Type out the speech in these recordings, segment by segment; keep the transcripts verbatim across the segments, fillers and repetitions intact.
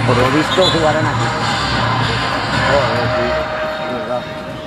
por lo visto jugarán aquí. Joder, sí, es verdad.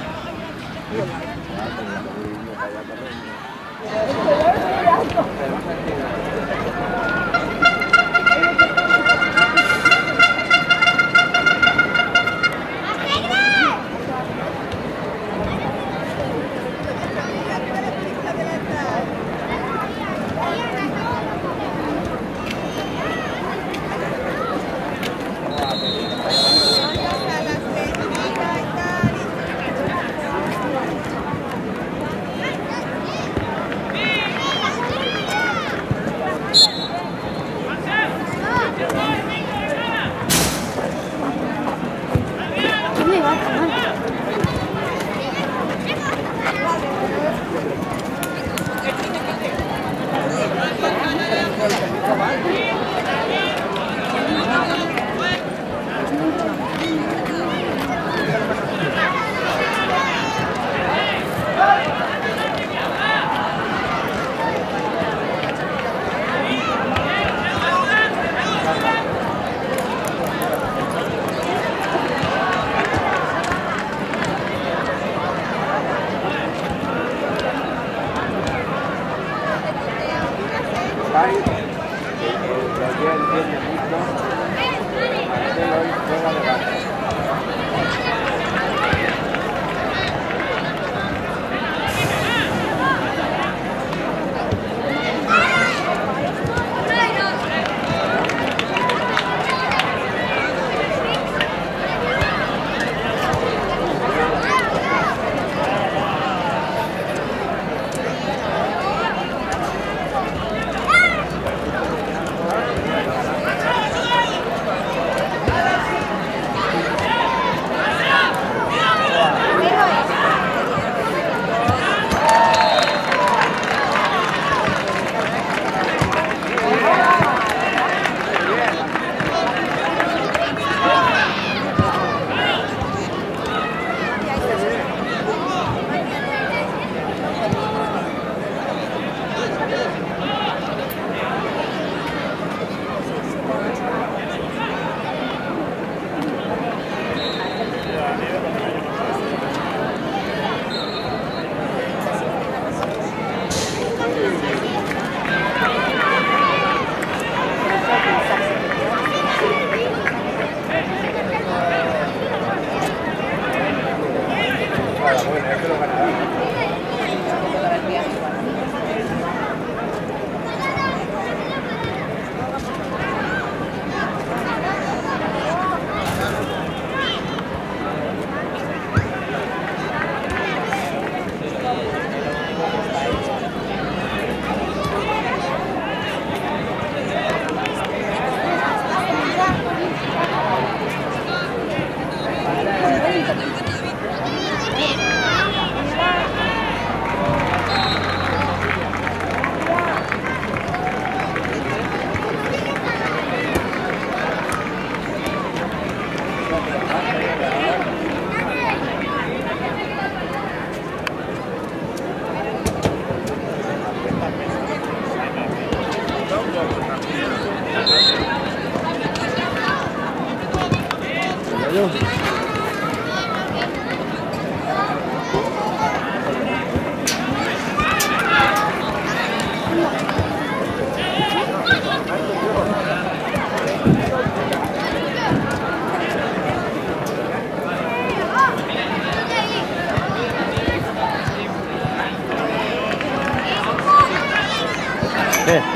¿Qué?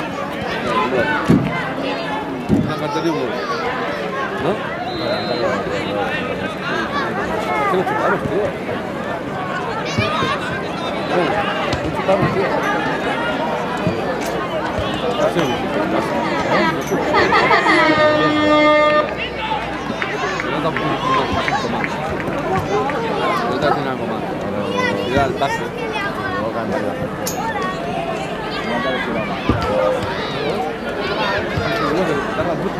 Una carta de huevo. ¿No? ¿Qué lo chupamos, tío? ¿Qué lo chupamos, tío? Casi un Yo tampoco un más. Yo te hacen algo más. Pero ir al pase. Luego cambiarla. Tarda mucho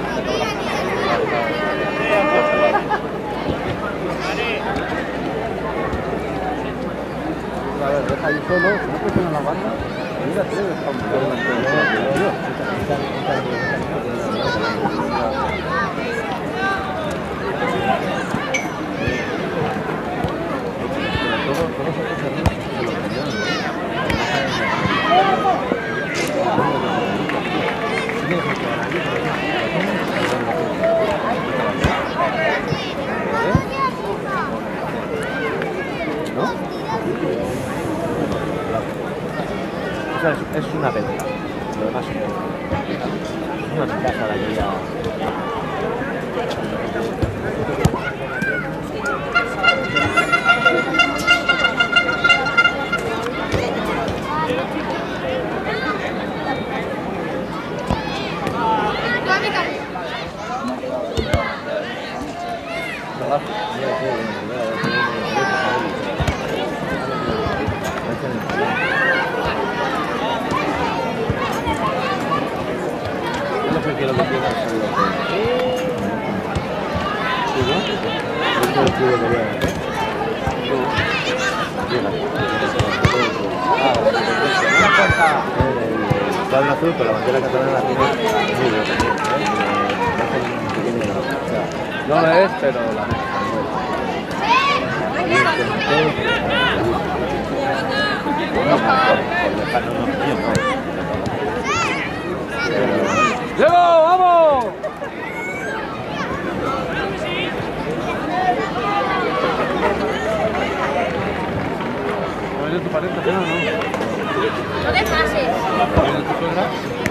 a ver, deja ahí solo, si no presiona la banda, mira, tres, estamos delante de la ¿No? O sea, es, es una pelota. Lo demás es una casa de aquí a... Cuadro azul, pero la bandera catalana la tiene muy bien también, ¿eh? No lo es, pero la ¡Diego, vamos! ¿No tu pariente, no? No te pases. ¿Viene tu suegra?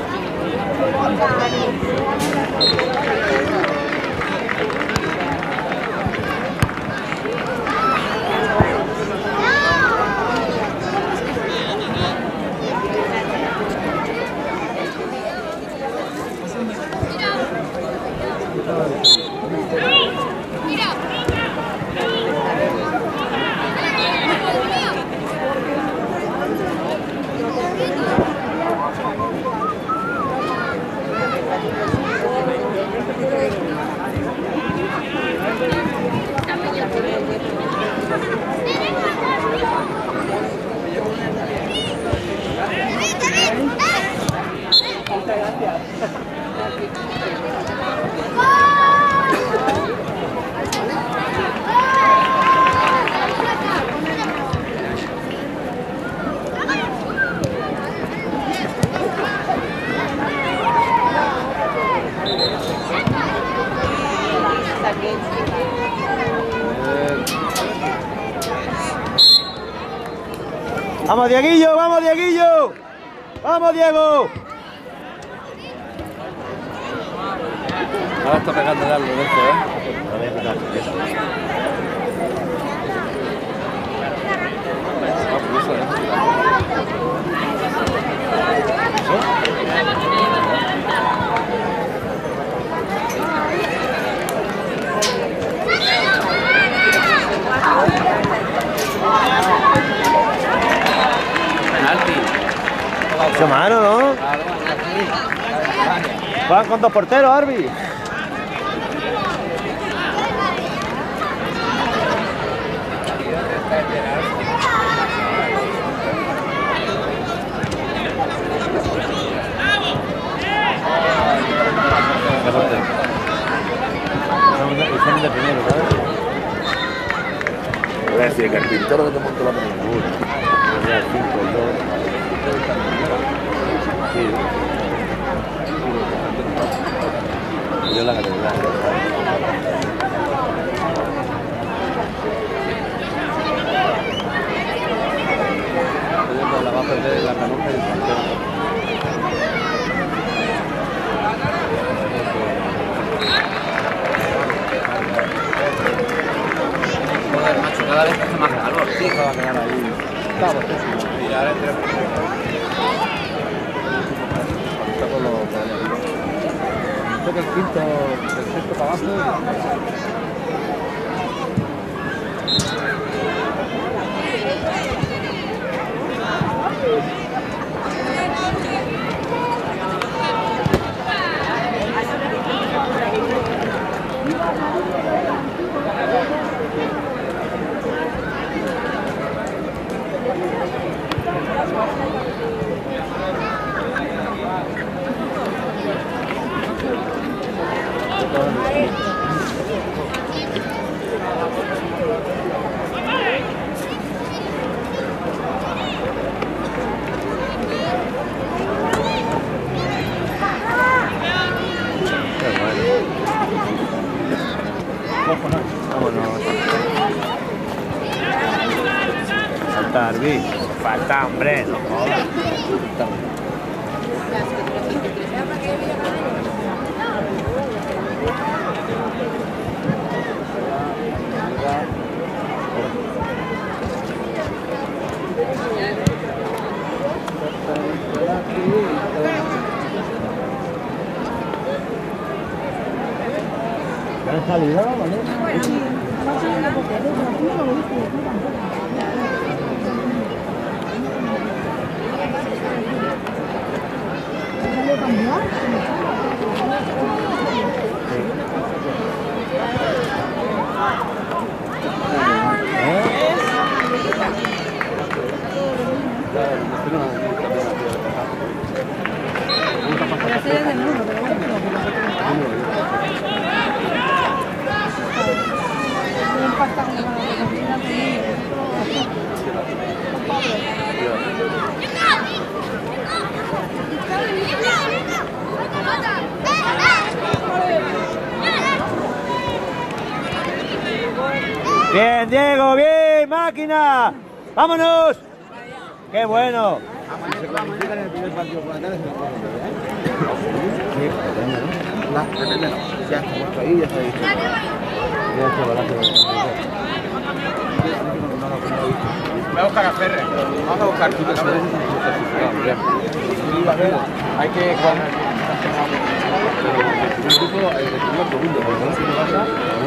¡Vamos, Dieguillo! ¡Vamos, Dieguillo! ¡Vamos, Diego! Ahora está pegando ya al Lorenzo, ¿eh? No voy a empezar, empieza. Ah, pues eso, ¿eh? Penalti. Mucho mano, ¿no? Claro, Van con dos porteros, Arby. Son de primero, ¿sabes? Voy a decir que el pintor no te montó la película. El cinco, el dos. Sí. Yo la catedral. la va a perder la canoja y el campeón. Joder, macho, cada vez hace más calor. Sí, que va a quedar ahí. Está bostésimo. Y ahora entre... Está por lo que hay arriba. Toca el quinto, el sexto para abajo. Vámonos. Falta Arbi. Falta, hombre, no jodas. ¿Han salido, vale? La sede del mundo, pero bueno. Bien, Diego, bien, máquina. ¡Vámonos! ¡Qué bueno! Se clasifican en el primer partido por la tarde, se lo pueden ver, ¿eh? Sí, depende, ¿no? No, depende no. Ya está puesto ahí, ya está ahí. Voy a buscar a Ferre. Vamos a buscar tú. Hay que... Incluso el segundo, segundo, porque no se me pasa.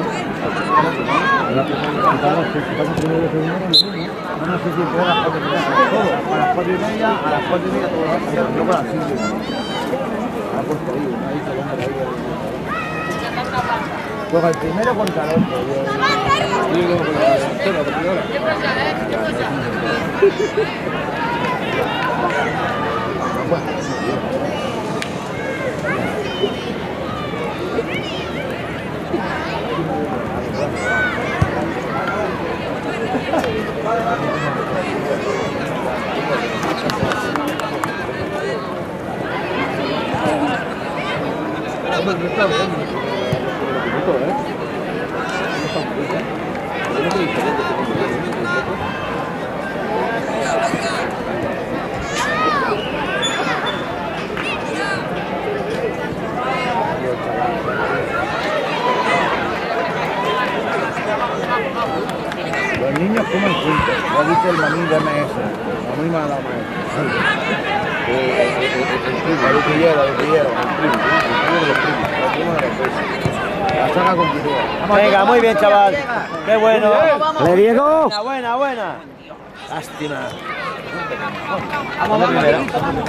No sé si puede a las cuatro y media, todo, a las cuatro y media, a las cuatro y media todo va a pasar, yo para las cinco y media. Ha puesto ahí, una lista con ahí. Juega el primero contra el otro. Y luego con la tercera, la primera. No está bien. Poquito, ¿eh? No está poquito. No es muy diferente. Los niños comen juntos, lo dice el mamín de M S, la misma de la maestra. La vitillera, la vitillera, el primo, el primo de los primos, el primo de los primos. La saga continúa. Venga, muy bien, chaval. ¡Qué bueno! ¡Le Diego! Buena, buena, buena. Lástima. Vamos, vamos, primero.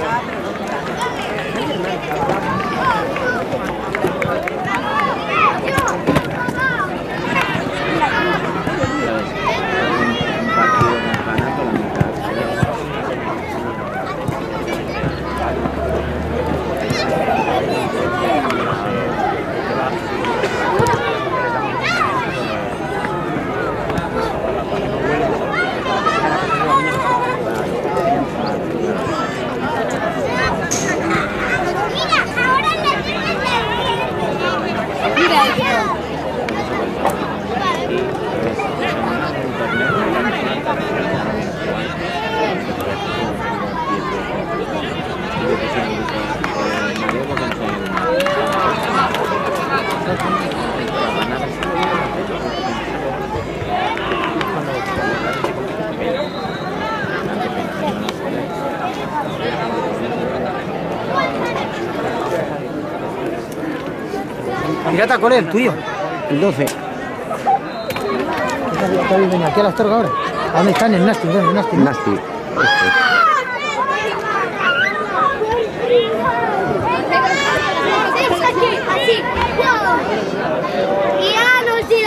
Pirata, ¿cuál es el tuyo? El doce. Venga, aquí a las torres ahora. ¿A dónde están? En Nasty, bueno, en Nasty. Nasty. Así. Y ya nos dio.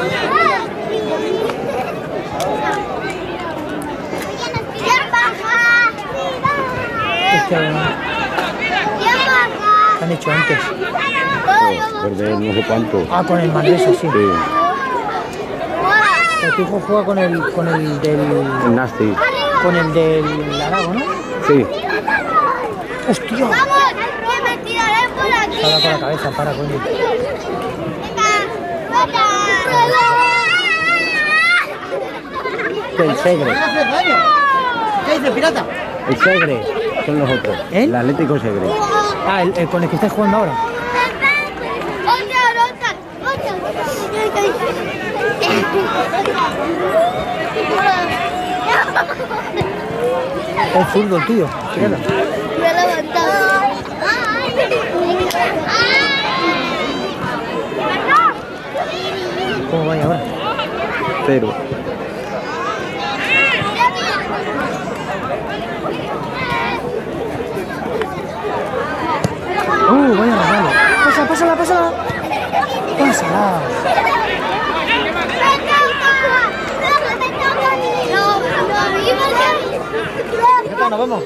Este, ¿qué han hecho antes? Perder no sé cuánto. Ah, con el Manresa, sí. Sí. Tu hijo juega con el, con el del... El Nasty. Con el del Arago, ¿no? Sí. ¡Hostia! Vamos, que me tiraré por aquí. Para con la cabeza, para, coño. Venga, venga. El Segre. ¿Qué dice, pirata? El Segre. Son los otros. ¿Eh? El Atlético Segre. Ah, el, el con el que estáis jugando ahora. Es fútbol, tío. Míralo. Me he levantado. ¿Cómo vaya ahora? Cero. Uh, vaya regalo. Pásala, pásala, pásala. Pásala. Ya nos vamos.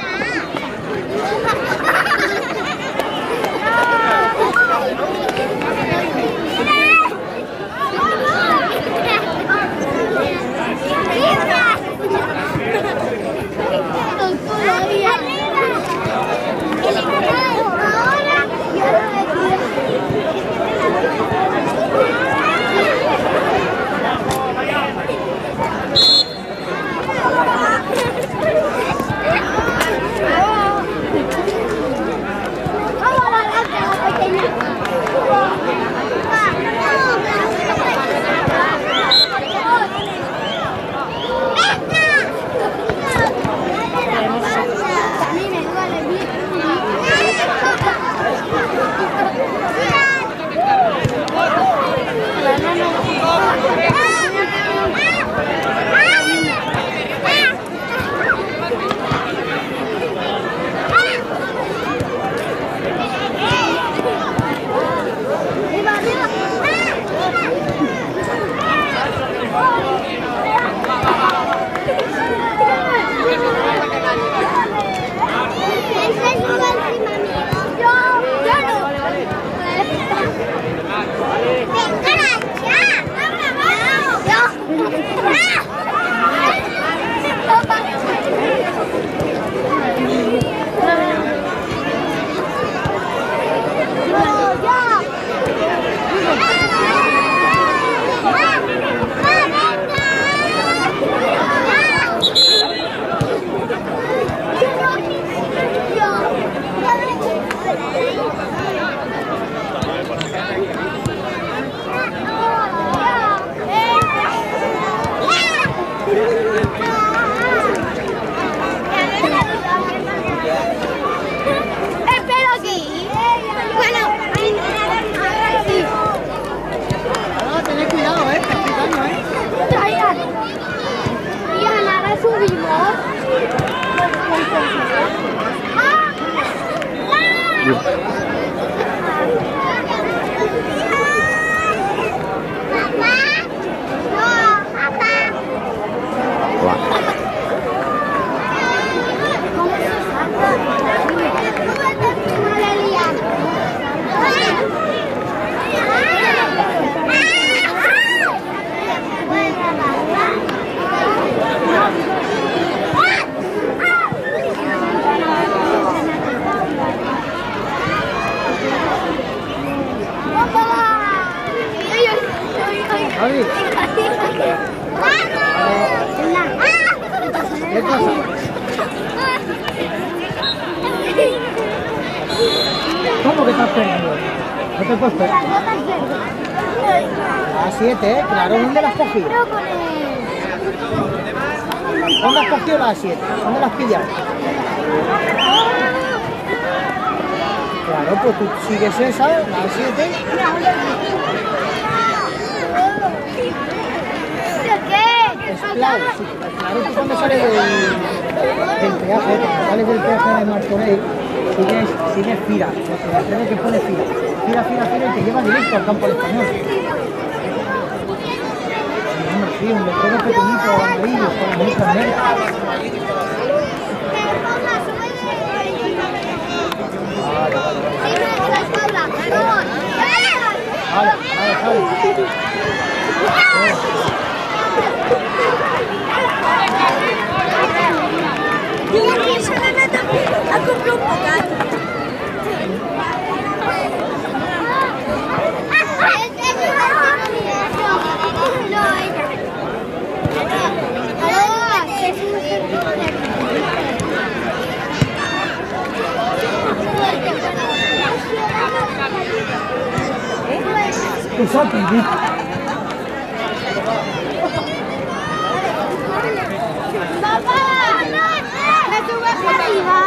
¿Qué pasa? ¿Cómo que estás perdiendo? No te puedes perder. A siete, ¿eh? Claro, ¿dónde las has cogido? ¿Dónde has cogido las siete? ¿Dónde las has pillado? Claro, pues tú sigues esa, la siete. Es claro, sí, claro, tú cuando sales del, del peaje, cuando sales del peaje de Martorell, sigues, sigues Fira, porque el tren que pone Fira, Fira, Fira, Fira y te lleva directo al campo del Español. Sí, un letrero pequeñito, amarillo, con las letras negras. Vale, vale, vale. Yo aquí se la nata a comprar un bocado. tu shopping, ¿sí? Papá, ¿me subes para arriba?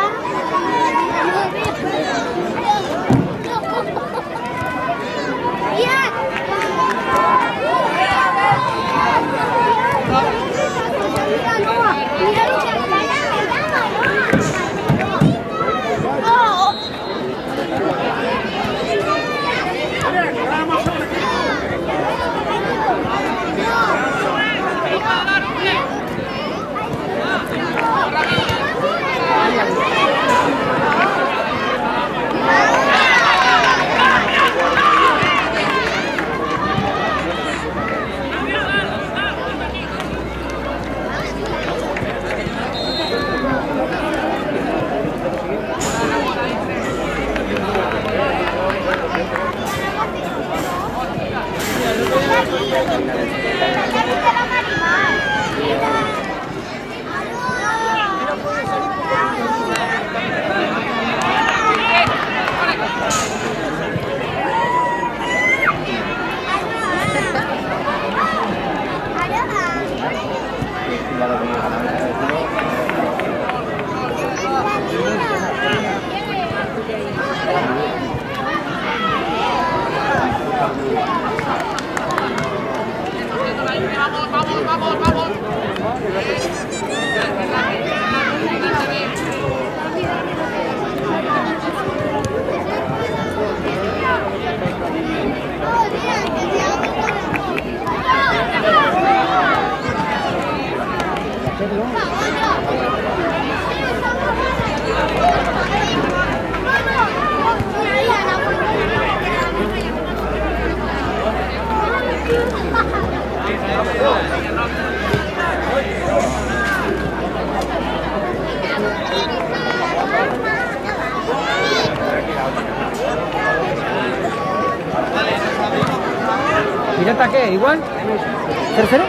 ¿Pirata qué? ¿Igual? ¿Tercero?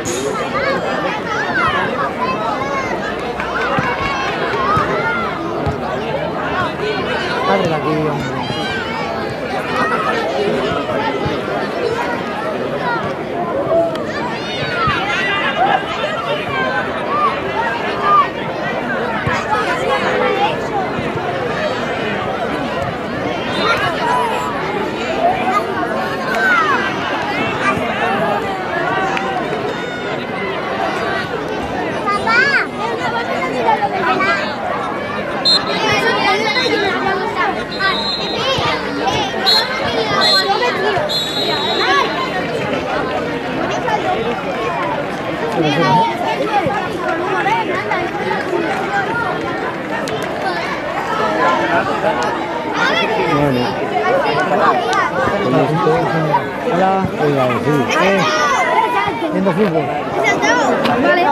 Ábrela aquí, hombre. Hola. Oiga, sí. ¿Qué? Viendo fútbol. Vale.